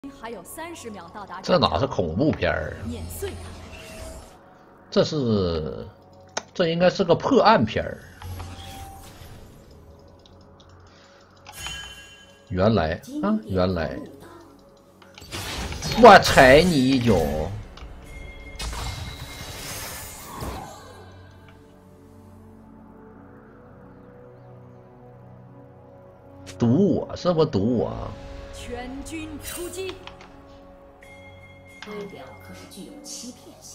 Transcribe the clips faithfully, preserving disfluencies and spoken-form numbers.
还有三十秒到达。 这哪是恐怖片儿？ 碾碎它。 这是，这应该是个破案片儿。原来啊，原来，我踩你一脚。 堵我是不堵我？ 全军出击！ 外表可是具有欺骗性。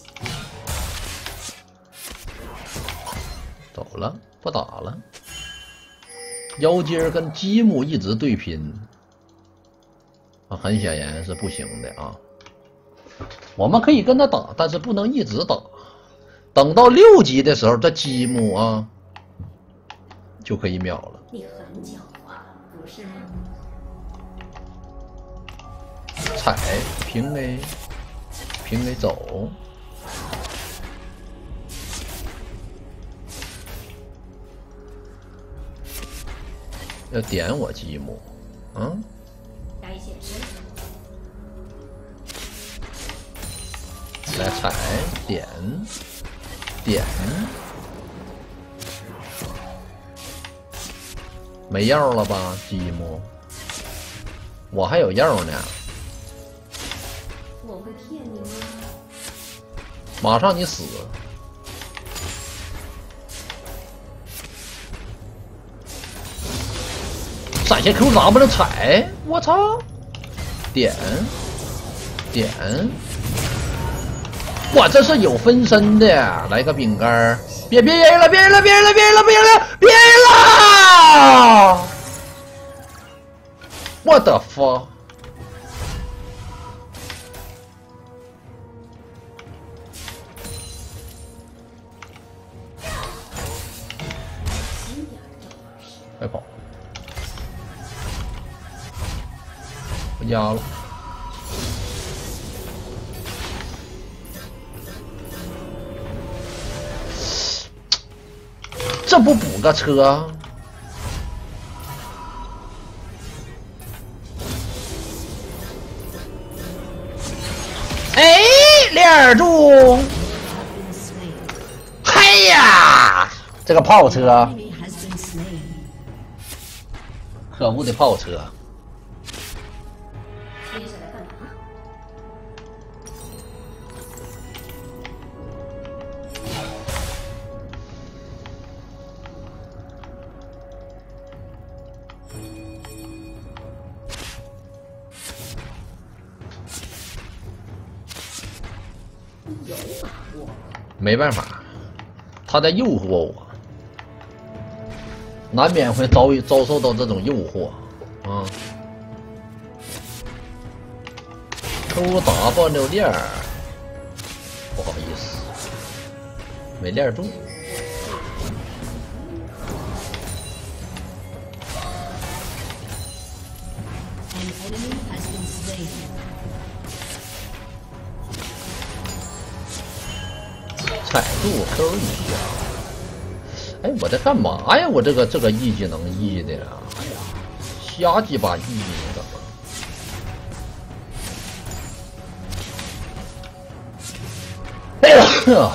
走了，不打了。妖精跟积木一直对拼，啊，很显然是不行的啊。我们可以跟他打，但是不能一直打。等到六级的时候，这积木啊就可以秒了。 你很狡猾，不是吗？ 踩平 A， 平 A 走，要点我积木，嗯， 该现身。 来踩点点，没药了吧积木？我还有药呢。 我会骗你吗？ 马上你死！闪现 Q 咋不能踩？我操！点点，我这是有分身的，来个饼干！别别 A 了，别 A 了，别 A 了，别 A 了，别 A 了，别 A 了！我的妈！ 快跑！回家了。这不补个车？哎，链住！嘿呀，这个炮车！ 可恶的炮车！ 接下来干嘛？有把握？ 没办法，他在诱惑我。 难免会遭遇遭受到这种诱惑，啊 ，Q W 链儿，不好意思，没链住。踩住 Q 一下。 哎，我在干嘛呀？我这个这个 E 技能 E 的呀，哎呀，瞎鸡巴 E 的。哎呀！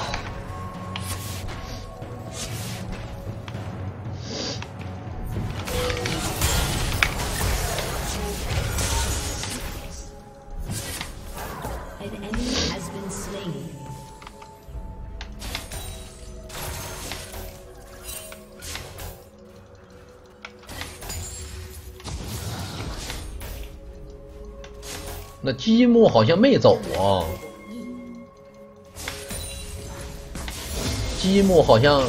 那积木好像没走啊，积木好像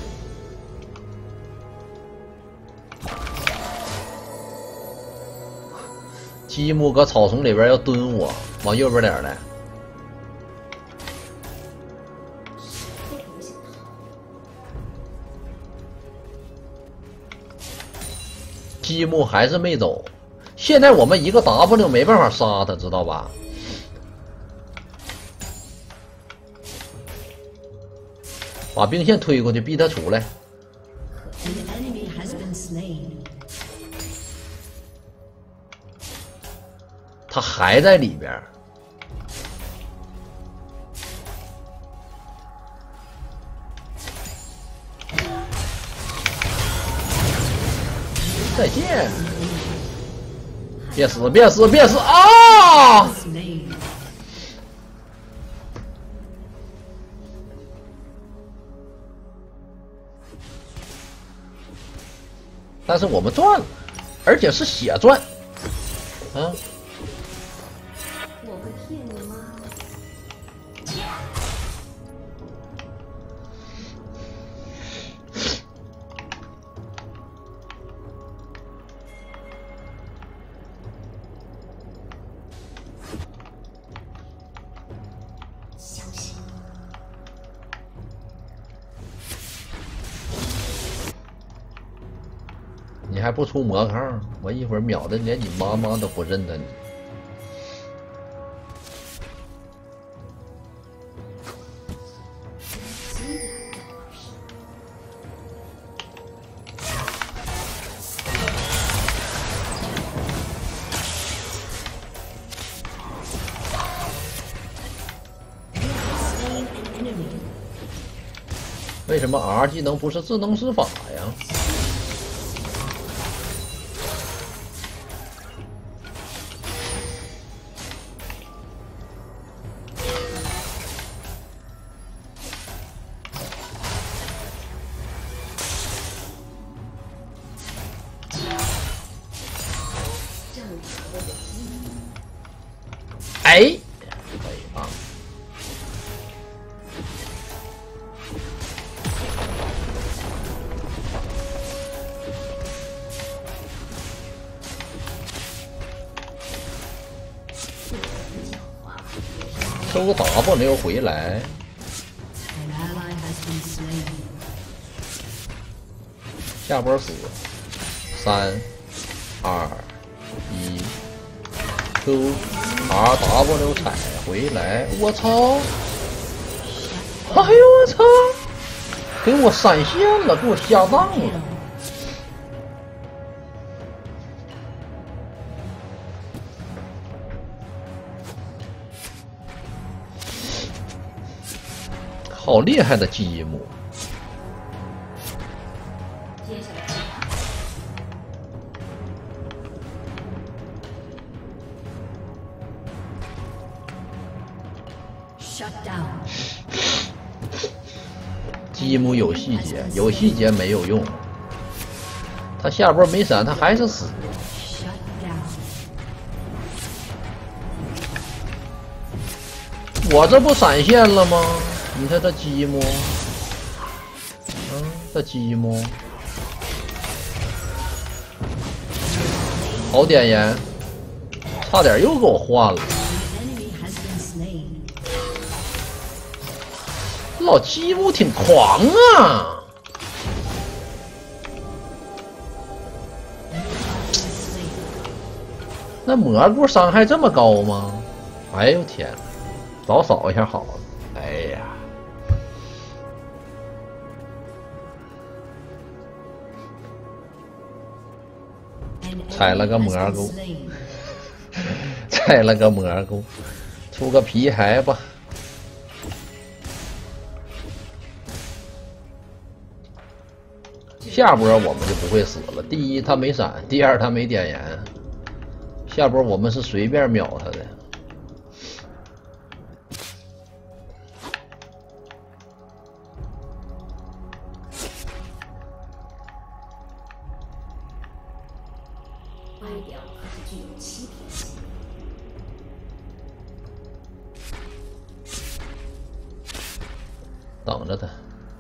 积木搁草丛里边要蹲我，往右边点来。积木还是没走。 现在我们一个 W 没办法杀他，知道吧？把兵线推过去，逼他出来。 他还在里边。再见！别死！别死！别死！啊！但是我们赚了，而且是血赚。啊！ 我会骗你吗？相信你还不出魔抗，我一会儿秒的连你妈妈都不认得你。为什么 R 技能不是智能施法呀？哎，可以啊。收 W 回来，下波死，三、二、一 ，Q R W 踩回来，我操！哎呦我操！给我闪现了，给我下档了。好厉害的积木！ 接下来 ，shut down。 积木有细节，有细节没有用。他下波没闪，他还是死。我这不闪现了吗？你看这积木，嗯，这积木，好点烟，差点又给我换了。老积木挺狂啊！那蘑菇伤害这么高吗？哎呦天，早扫一下好了。哎呀！踩了个蘑菇，踩了个蘑菇，出个皮孩吧。下波我们就不会死了。第一，他没闪；第二，他没点燃。下波我们是随便秒他的。 外表可是具有欺骗性。 等着他。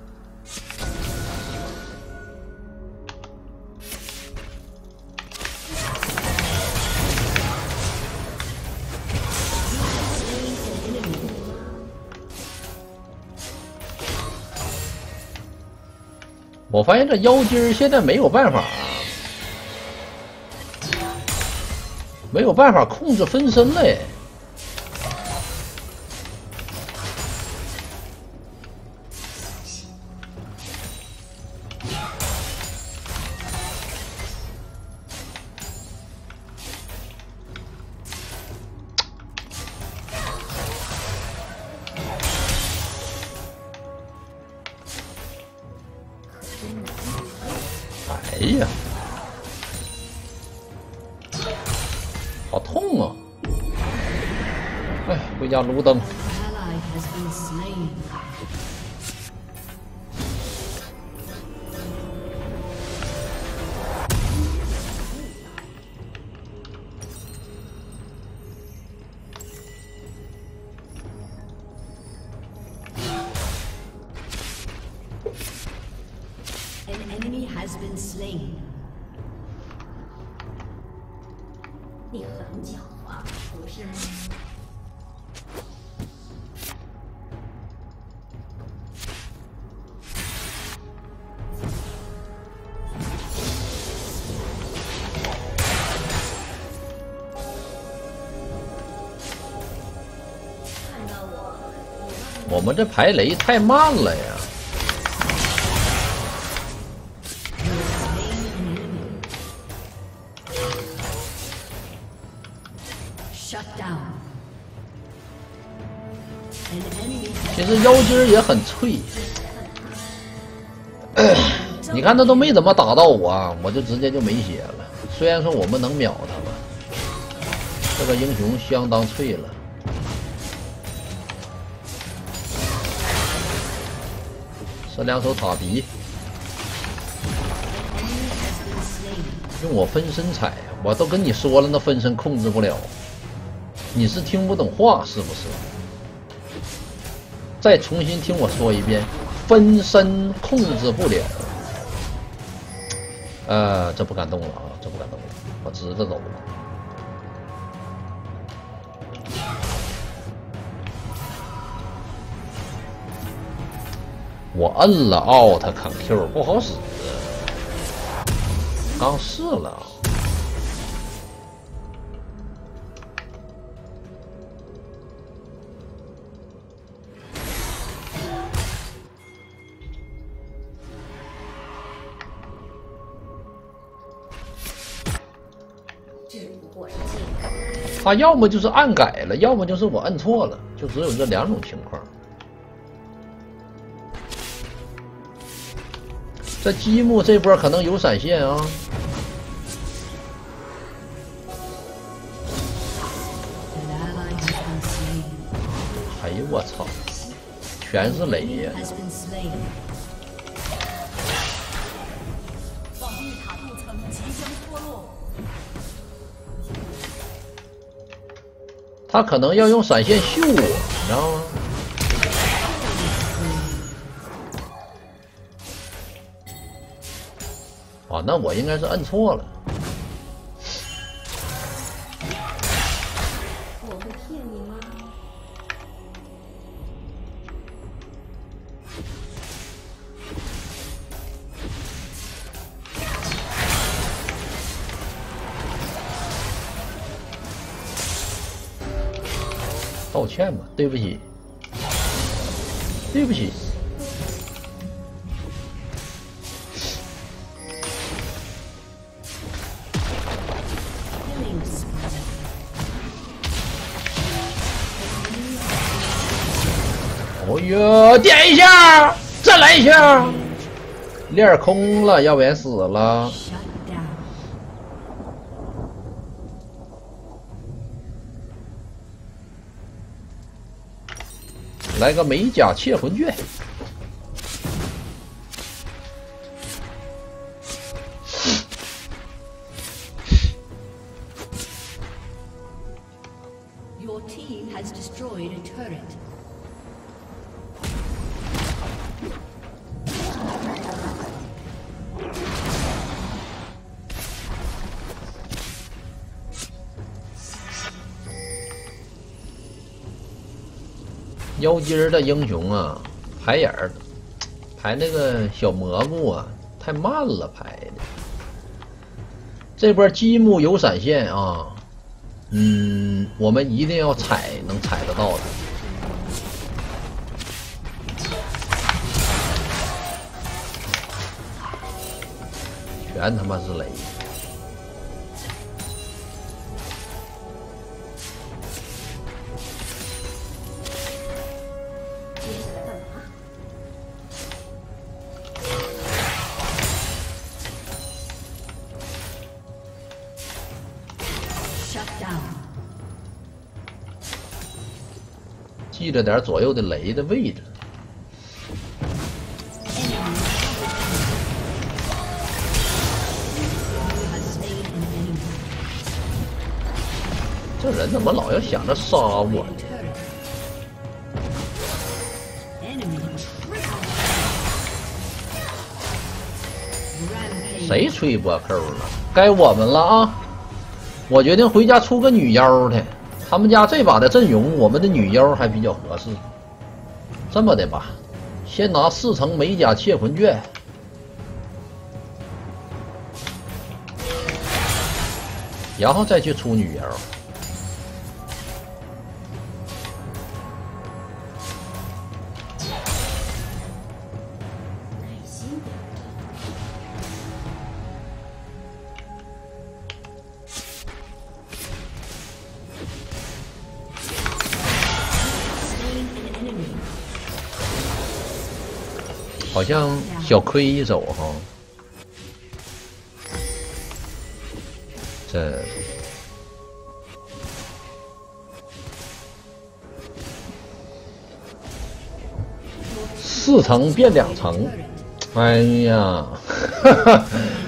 我发现这妖精现在没有办法，没有办法控制分身嘞。 回家撸灯。 你很狡猾，不是吗？看到我， 我们这排雷太慢了呀！ 其实妖精也很脆，你看他都没怎么打到我，我就直接就没血了。虽然说我们能秒他吧，这个英雄相当脆了。射两手塔迪，用我分身踩，我都跟你说了，那分身控制不了，你是听不懂话是不是？ 再重新听我说一遍，分身控制不了。呃，这不敢动了啊，这不敢动了，我直着走了。我摁了 Alt Ctrl 不好使，刚试了。 他要么就是暗改了，要么就是我摁错了，就只有这两种情况。这积木这波可能有闪现啊！哎呦我操，全是雷呀！ 防御塔镀层即将脱落。 他可能要用闪现秀我，你知道吗？啊，那我应该是摁错了。 我会骗你吗？ 道歉吧，对不起，对不起。哦哟，点一下，再来一下，链空了，要不然死了。 来个美甲窃魂卷，妖精儿的英雄啊，排眼儿，排那个小蘑菇啊，太慢了排的。这波积木有闪现啊，嗯，我们一定要踩，能踩得到的。全他妈是雷！ 记着点左右的雷的位置。这人怎么老要想着杀我？谁吹波扣了？该我们了啊！我决定回家出个女妖去。他们家这把的阵容，我们的女妖还比较合适。这么的吧，先拿四层美甲窃魂卷，然后再去出女妖。好像小亏一手哈，这四层变两层，哎呀，哈哈。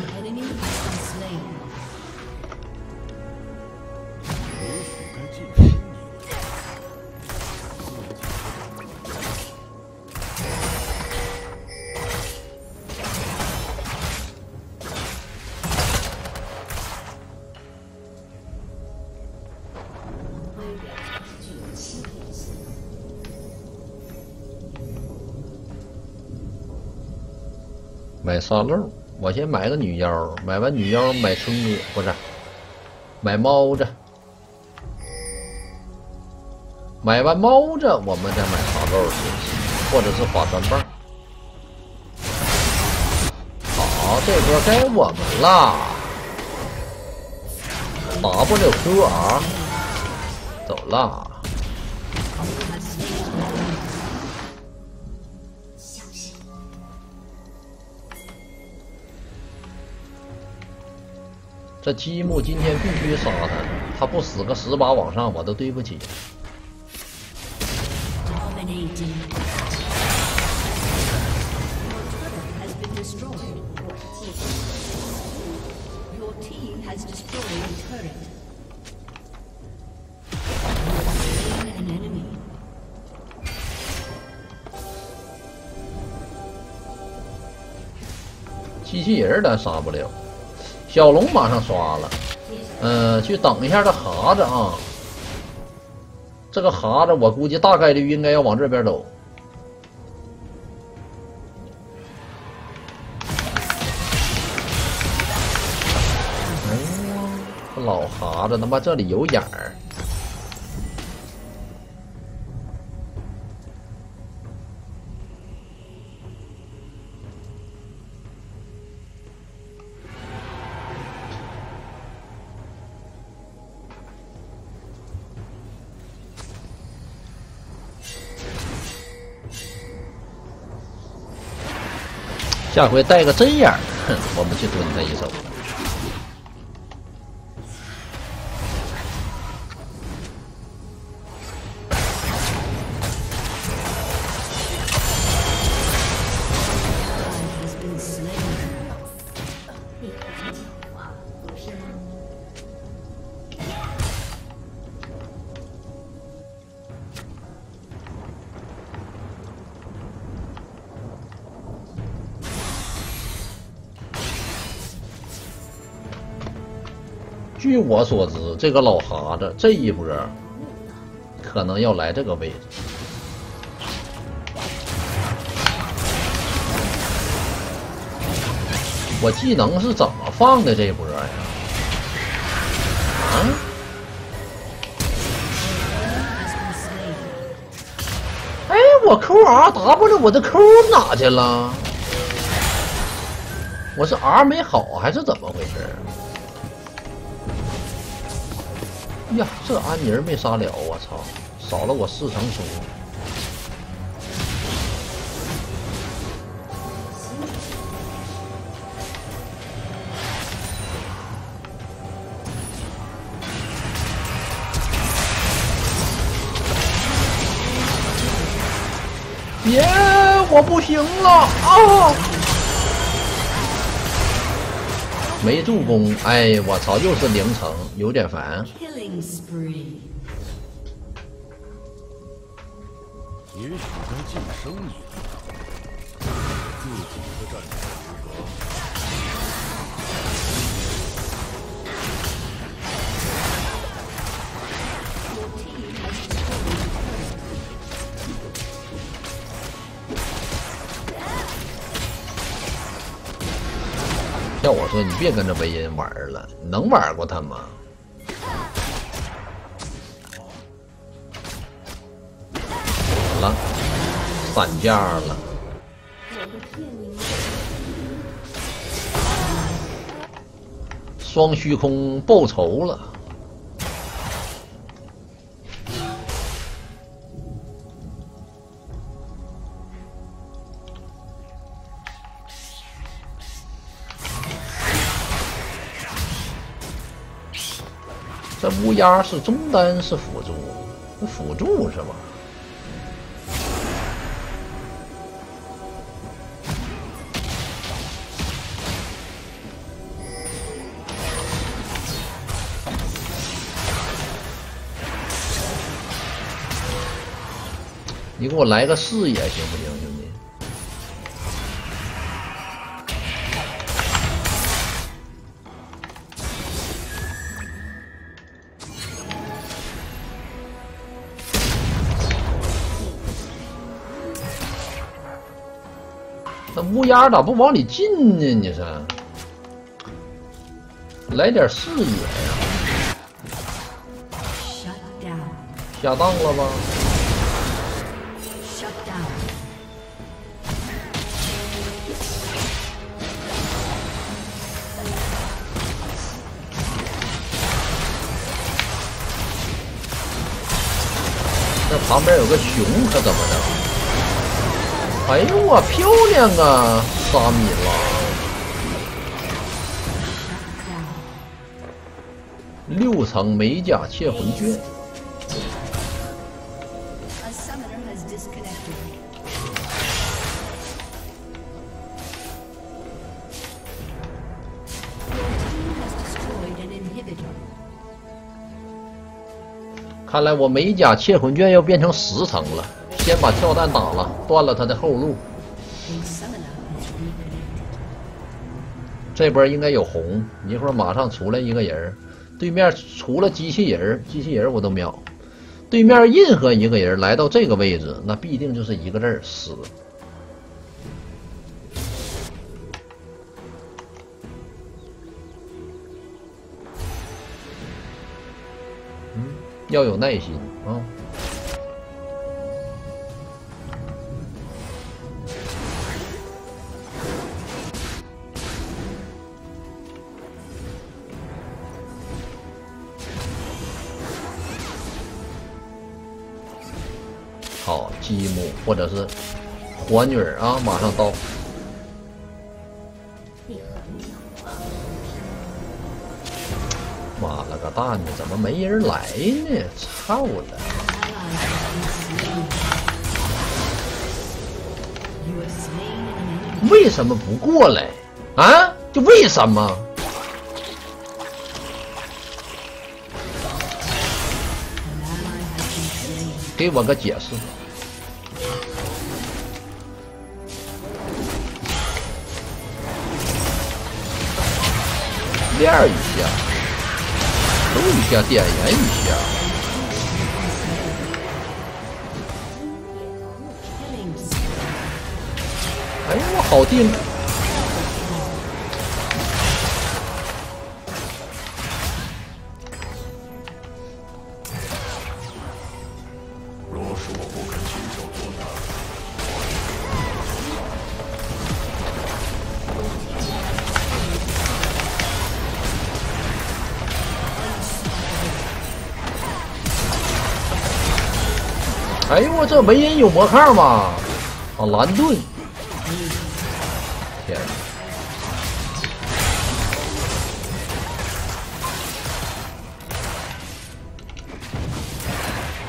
买沙漏，我先买个女妖，买完女妖买春哥，不是，买猫子，买完猫子我们再买沙漏或者是华山棒。好，这波该我们了 ，W Q R， 走了。这积木今天必须杀他，他不死个十把往上，我都对不起。机器人咱杀不了。小龙马上刷了，嗯，去等一下这蛤子啊。这个蛤子我估计大概率应该要往这边走。哎呀，这老蛤子他妈这里有眼儿。下回带个针眼儿，哼，我们去蹲他一手。据我所知，这个老蛤子这一波可能要来这个位置。我技能是怎么放的这一波呀？啊？哎，我 Q R W 我的 Q 哪去了？我是 R 没好还是怎么回事？呀，这安妮儿没杀了，我操，少了我四成输。 别，我不行了啊！没助攻，哎，我操，又是零层，有点烦。 Killing spree. 也许该晋升一下自己的战斗资格。 要我说，你别跟着维恩玩了，你能玩过他吗？好了，散架了。双虚空报仇了。这乌鸦是中单是辅助？辅助是吧？你给我来个视野行不行，兄弟？那乌鸦咋不往里进呢？你是来点视野呀、啊？下当了吧？那旁边有个熊，可怎么着？哎呦我漂亮啊，沙米拉！六层美甲窃魂卷。看来我美甲窃魂卷要变成十层了，先把跳弹打了，断了他的后路。这波应该有红，一会儿马上出来一个人，对面除了机器人，机器人我都秒。对面任何一个人来到这个位置，那必定就是一个字儿死。嗯，要有耐心啊。好，积木或者是火女儿啊，马上到。妈了个蛋的，怎么没人来呢？操的！为什么不过来啊？就为什么？给我个解释。练一下，抽一下，点燃一下。哎呀，我好定。 若是我不肯亲手作答， 哎呦我这维恩有魔抗吗？啊，蓝盾！天哪！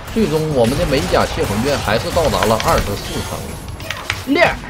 最终我们的美甲窃魂卷还是到达了二十四层。亮。